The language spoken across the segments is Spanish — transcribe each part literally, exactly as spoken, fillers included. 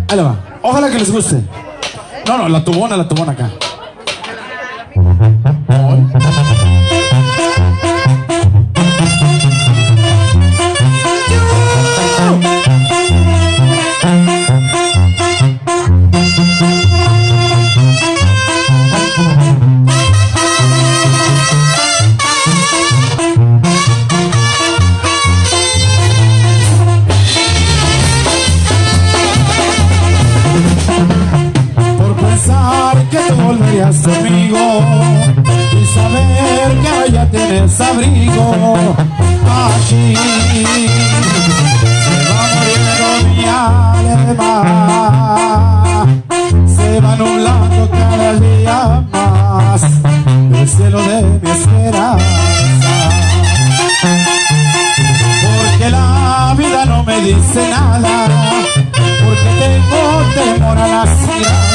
Ahí le va. Ojalá que les guste. No, no, la tubona, la tubona acá. Que tú volverías conmigo y saber que ya tienes abrigo aquí. Se va muriendo mi alma, se va nublando cada día más el cielo de mi esperanza, porque la vida no me dice nada, porque tengo temor a las miradas.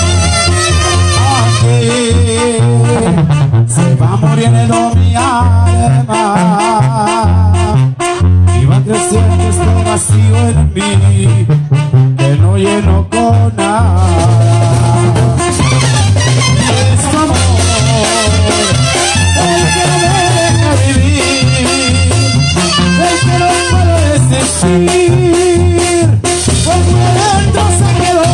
Se va muriendo mi alma y va creciendo este vacío en mí que no lleno con nada. Y es tu amor el que no me deja vivir, el que no puedo desistir, pues muy adentro se quedó.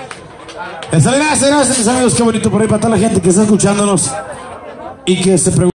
Gracias, gracias, amigos, qué bonito por ahí para toda la gente que está escuchándonos y que se pregunta.